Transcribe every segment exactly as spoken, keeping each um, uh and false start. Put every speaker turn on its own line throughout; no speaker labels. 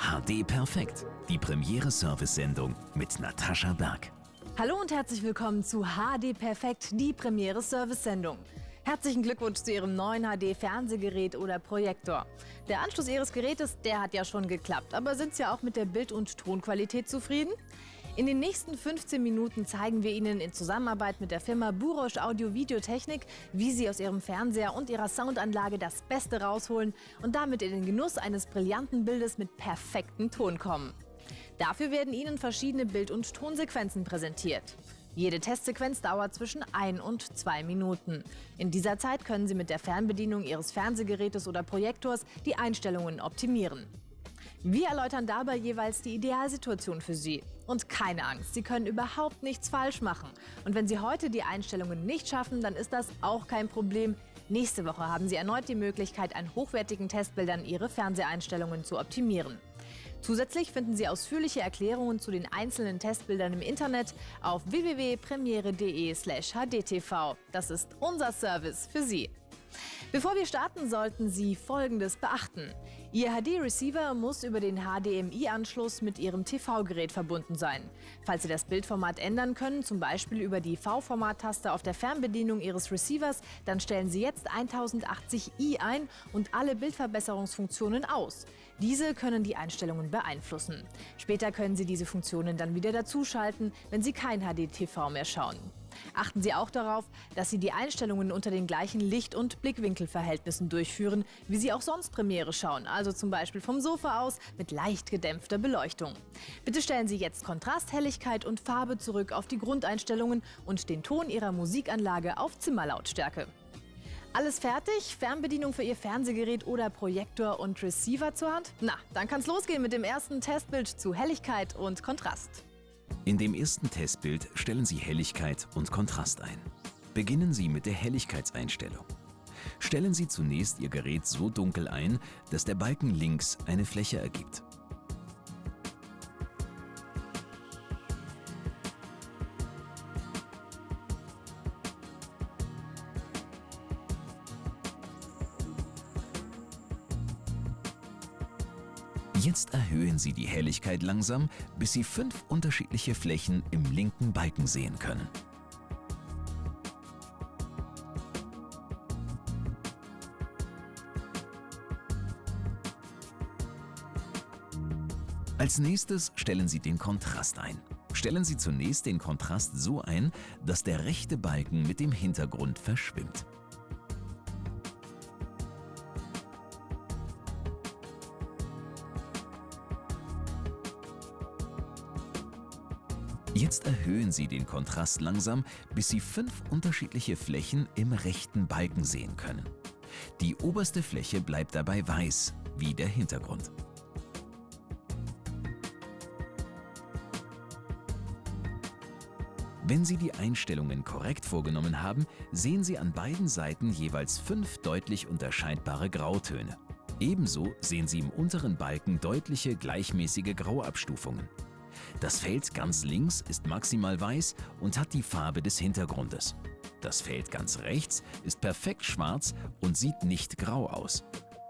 H D Perfekt, die Premiere-Service-Sendung mit Natascha Berg.
Hallo und herzlich willkommen zu H D Perfekt, die Premiere-Service-Sendung. Herzlichen Glückwunsch zu Ihrem neuen H D-Fernsehgerät oder Projektor. Der Anschluss Ihres Gerätes, der hat ja schon geklappt, aber sind Sie auch mit der Bild- und Tonqualität zufrieden? In den nächsten fünfzehn Minuten zeigen wir Ihnen in Zusammenarbeit mit der Firma Burosch Audio-Videotechnik, wie Sie aus Ihrem Fernseher und Ihrer Soundanlage das Beste rausholen und damit in den Genuss eines brillanten Bildes mit perfektem Ton kommen. Dafür werden Ihnen verschiedene Bild- und Tonsequenzen präsentiert. Jede Testsequenz dauert zwischen ein und zwei Minuten. In dieser Zeit können Sie mit der Fernbedienung Ihres Fernsehgerätes oder Projektors die Einstellungen optimieren. Wir erläutern dabei jeweils die Idealsituation für Sie. Und keine Angst, Sie können überhaupt nichts falsch machen. Und wenn Sie heute die Einstellungen nicht schaffen, dann ist das auch kein Problem. Nächste Woche haben Sie erneut die Möglichkeit, an hochwertigen Testbildern Ihre Fernseheinstellungen zu optimieren. Zusätzlich finden Sie ausführliche Erklärungen zu den einzelnen Testbildern im Internet auf w w w punkt premiere punkt de slash h d t v. Das ist unser Service für Sie. Bevor wir starten, sollten Sie Folgendes beachten. Ihr H D-Receiver muss über den H D M I-Anschluss mit Ihrem T V-Gerät verbunden sein. Falls Sie das Bildformat ändern können, zum Beispiel über die V-Format-Taste auf der Fernbedienung Ihres Receivers, dann stellen Sie jetzt tausendachtzig i ein und alle Bildverbesserungsfunktionen aus. Diese können die Einstellungen beeinflussen. Später können Sie diese Funktionen dann wieder dazuschalten, wenn Sie kein H D T V mehr schauen. Achten Sie auch darauf, dass Sie die Einstellungen unter den gleichen Licht- und Blickwinkelverhältnissen durchführen, wie Sie auch sonst Premiere schauen, also zum Beispiel vom Sofa aus mit leicht gedämpfter Beleuchtung. Bitte stellen Sie jetzt Kontrast, Helligkeit und Farbe zurück auf die Grundeinstellungen und den Ton Ihrer Musikanlage auf Zimmerlautstärke. Alles fertig? Fernbedienung für Ihr Fernsehgerät oder Projektor und Receiver zur Hand? Na, dann kann's losgehen mit dem ersten Testbild zu Helligkeit und Kontrast.
In dem ersten Testbild stellen Sie Helligkeit und Kontrast ein. Beginnen Sie mit der Helligkeitseinstellung. Stellen Sie zunächst Ihr Gerät so dunkel ein, dass der Balken links eine Fläche ergibt. Jetzt erhöhen Sie die Helligkeit langsam, bis Sie fünf unterschiedliche Flächen im linken Balken sehen können. Als nächstes stellen Sie den Kontrast ein. Stellen Sie zunächst den Kontrast so ein, dass der rechte Balken mit dem Hintergrund verschwimmt. Jetzt erhöhen Sie den Kontrast langsam, bis Sie fünf unterschiedliche Flächen im rechten Balken sehen können. Die oberste Fläche bleibt dabei weiß, wie der Hintergrund. Wenn Sie die Einstellungen korrekt vorgenommen haben, sehen Sie an beiden Seiten jeweils fünf deutlich unterscheidbare Grautöne. Ebenso sehen Sie im unteren Balken deutliche, gleichmäßige Grauabstufungen. Das Feld ganz links ist maximal weiß und hat die Farbe des Hintergrundes. Das Feld ganz rechts ist perfekt schwarz und sieht nicht grau aus.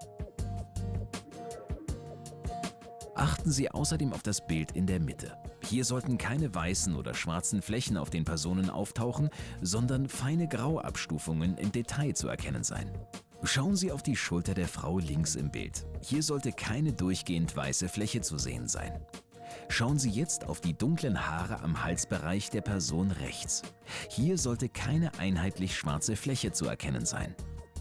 Achten Sie außerdem auf das Bild in der Mitte. Hier sollten keine weißen oder schwarzen Flächen auf den Personen auftauchen, sondern feine Grauabstufungen im Detail zu erkennen sein. Schauen Sie auf die Schulter der Frau links im Bild. Hier sollte keine durchgehend weiße Fläche zu sehen sein. Schauen Sie jetzt auf die dunklen Haare am Halsbereich der Person rechts. Hier sollte keine einheitlich schwarze Fläche zu erkennen sein.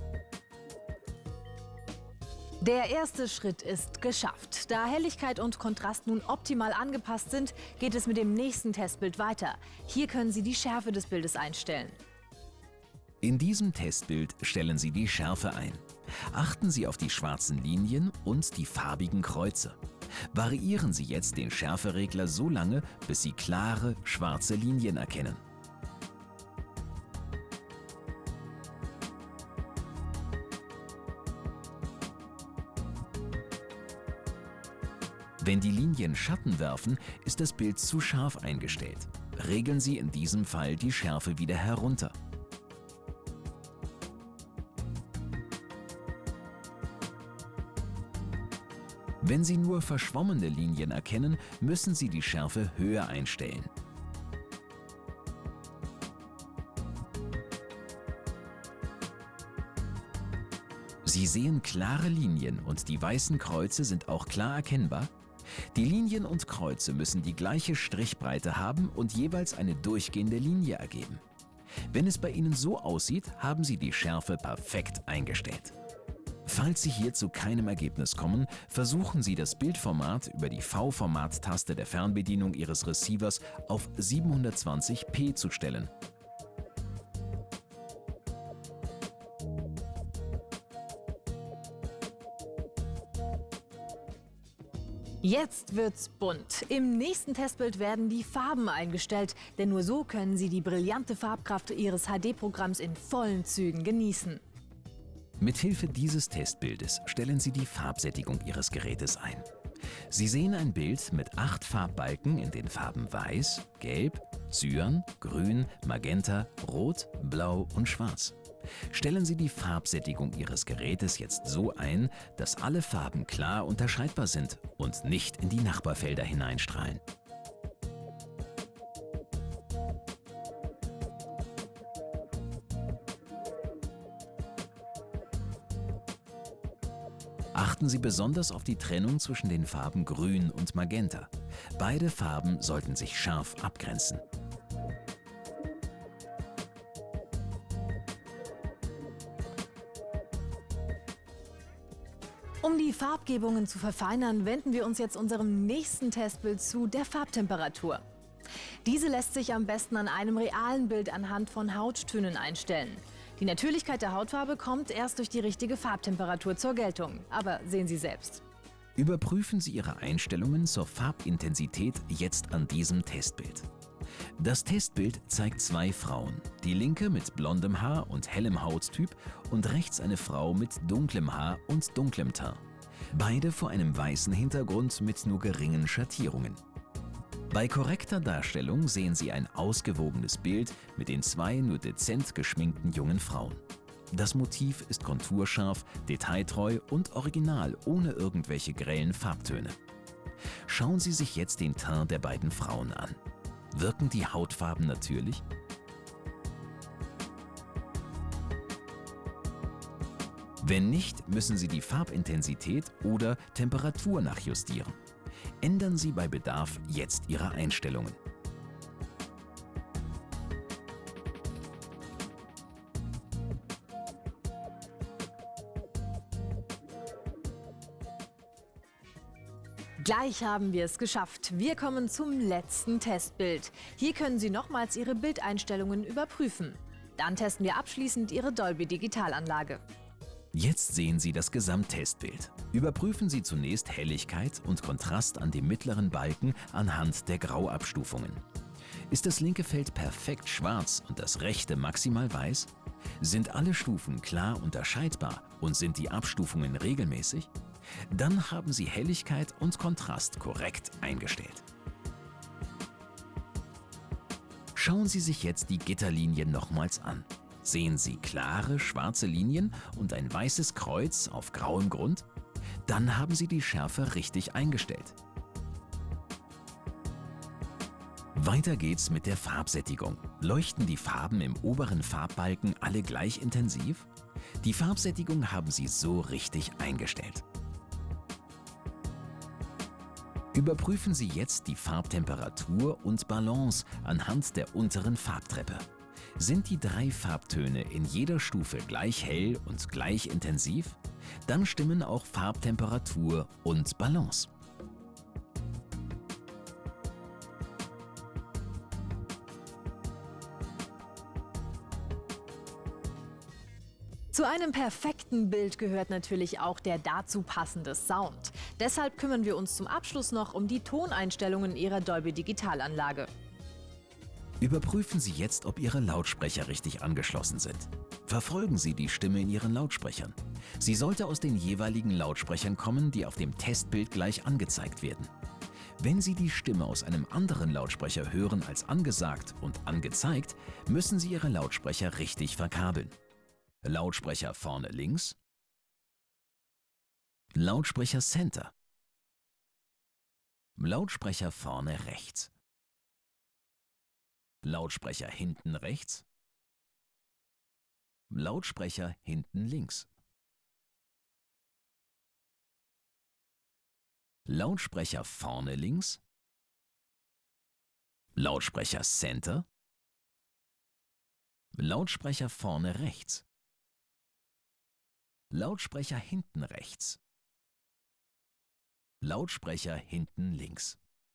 Der erste Schritt ist geschafft. Da Helligkeit und Kontrast nun optimal angepasst sind, geht es mit dem nächsten Testbild weiter. Hier können Sie die Schärfe des Bildes einstellen.
In diesem Testbild stellen Sie die Schärfe ein. Achten Sie auf die schwarzen Linien und die farbigen Kreuze. Variieren Sie jetzt den Schärferegler so lange, bis Sie klare, schwarze Linien erkennen. Wenn die Linien Schatten werfen, ist das Bild zu scharf eingestellt. Regeln Sie in diesem Fall die Schärfe wieder herunter. Wenn Sie nur verschwommene Linien erkennen, müssen Sie die Schärfe höher einstellen. Sie sehen klare Linien und die weißen Kreuze sind auch klar erkennbar. Die Linien und Kreuze müssen die gleiche Strichbreite haben und jeweils eine durchgehende Linie ergeben. Wenn es bei Ihnen so aussieht, haben Sie die Schärfe perfekt eingestellt. Falls Sie hier zu keinem Ergebnis kommen, versuchen Sie das Bildformat über die V-Format-Taste der Fernbedienung Ihres Receivers auf siebenhundertzwanzig p zu stellen.
Jetzt wird's bunt. Im nächsten Testbild werden die Farben eingestellt, denn nur so können Sie die brillante Farbkraft Ihres H D-Programms in vollen Zügen genießen.
Mithilfe dieses Testbildes stellen Sie die Farbsättigung Ihres Gerätes ein. Sie sehen ein Bild mit acht Farbbalken in den Farben Weiß, Gelb, Cyan, Grün, Magenta, Rot, Blau und Schwarz. Stellen Sie die Farbsättigung Ihres Gerätes jetzt so ein, dass alle Farben klar unterscheidbar sind und nicht in die Nachbarfelder hineinstrahlen. Achten Sie besonders auf die Trennung zwischen den Farben Grün und Magenta. Beide Farben sollten sich scharf abgrenzen.
Um die Farbgebungen zu verfeinern, wenden wir uns jetzt unserem nächsten Testbild zu, der Farbtemperatur. Diese lässt sich am besten an einem realen Bild anhand von Hauttönen einstellen. Die Natürlichkeit der Hautfarbe kommt erst durch die richtige Farbtemperatur zur Geltung. Aber sehen Sie selbst.
Überprüfen Sie Ihre Einstellungen zur Farbintensität jetzt an diesem Testbild. Das Testbild zeigt zwei Frauen, die linke mit blondem Haar und hellem Hauttyp und rechts eine Frau mit dunklem Haar und dunklem Teint. Beide vor einem weißen Hintergrund mit nur geringen Schattierungen. Bei korrekter Darstellung sehen Sie ein ausgewogenes Bild mit den zwei nur dezent geschminkten jungen Frauen. Das Motiv ist konturscharf, detailtreu und original, ohne irgendwelche grellen Farbtöne. Schauen Sie sich jetzt den Teint der beiden Frauen an. Wirken die Hautfarben natürlich? Wenn nicht, müssen Sie die Farbintensität oder Temperatur nachjustieren. Ändern Sie bei Bedarf jetzt Ihre Einstellungen.
Gleich haben wir es geschafft. Wir kommen zum letzten Testbild. Hier können Sie nochmals Ihre Bildeinstellungen überprüfen. Dann testen wir abschließend Ihre Dolby-Digitalanlage.
Jetzt sehen Sie das Gesamttestbild. Überprüfen Sie zunächst Helligkeit und Kontrast an dem mittleren Balken anhand der Grauabstufungen. Ist das linke Feld perfekt schwarz und das rechte maximal weiß? Sind alle Stufen klar unterscheidbar und sind die Abstufungen regelmäßig? Dann haben Sie Helligkeit und Kontrast korrekt eingestellt. Schauen Sie sich jetzt die Gitterlinien nochmals an. Sehen Sie klare schwarze Linien und ein weißes Kreuz auf grauem Grund? Dann haben Sie die Schärfe richtig eingestellt. Weiter geht's mit der Farbsättigung. Leuchten die Farben im oberen Farbbalken alle gleich intensiv? Die Farbsättigung haben Sie so richtig eingestellt. Überprüfen Sie jetzt die Farbtemperatur und Balance anhand der unteren Farbtreppe. Sind die drei Farbtöne in jeder Stufe gleich hell und gleich intensiv? Dann stimmen auch Farbtemperatur und Balance.
Zu einem perfekten Bild gehört natürlich auch der dazu passende Sound. Deshalb kümmern wir uns zum Abschluss noch um die Toneinstellungen Ihrer Dolby-Digitalanlage.
Überprüfen Sie jetzt, ob Ihre Lautsprecher richtig angeschlossen sind. Verfolgen Sie die Stimme in Ihren Lautsprechern. Sie sollte aus den jeweiligen Lautsprechern kommen, die auf dem Testbild gleich angezeigt werden. Wenn Sie die Stimme aus einem anderen Lautsprecher hören als angesagt und angezeigt, müssen Sie Ihre Lautsprecher richtig verkabeln. Lautsprecher vorne links, Lautsprecher Center, Lautsprecher vorne rechts. Lautsprecher hinten rechts. Lautsprecher hinten links. Lautsprecher vorne links. Lautsprecher Center. Lautsprecher vorne rechts. Lautsprecher hinten rechts. Lautsprecher hinten links.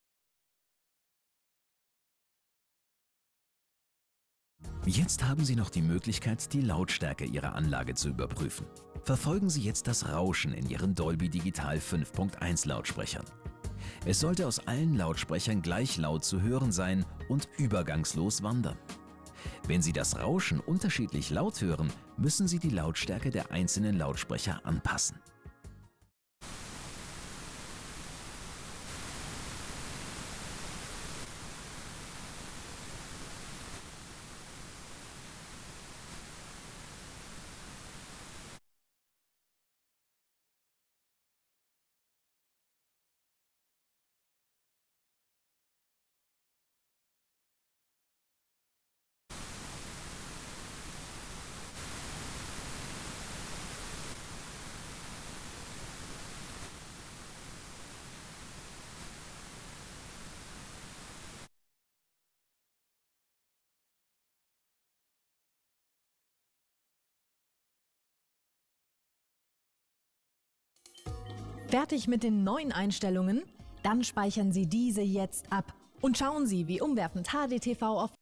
Jetzt haben Sie noch die Möglichkeit, die Lautstärke Ihrer Anlage zu überprüfen. Verfolgen Sie jetzt das Rauschen in Ihren Dolby Digital fünf Punkt eins Lautsprechern. Es sollte aus allen Lautsprechern gleich laut zu hören sein und übergangslos wandern. Wenn Sie das Rauschen unterschiedlich laut hören, müssen Sie die Lautstärke der einzelnen Lautsprecher anpassen.
Fertig mit den neuen Einstellungen? Dann speichern Sie diese jetzt ab und schauen Sie, wie umwerfend H D T V auf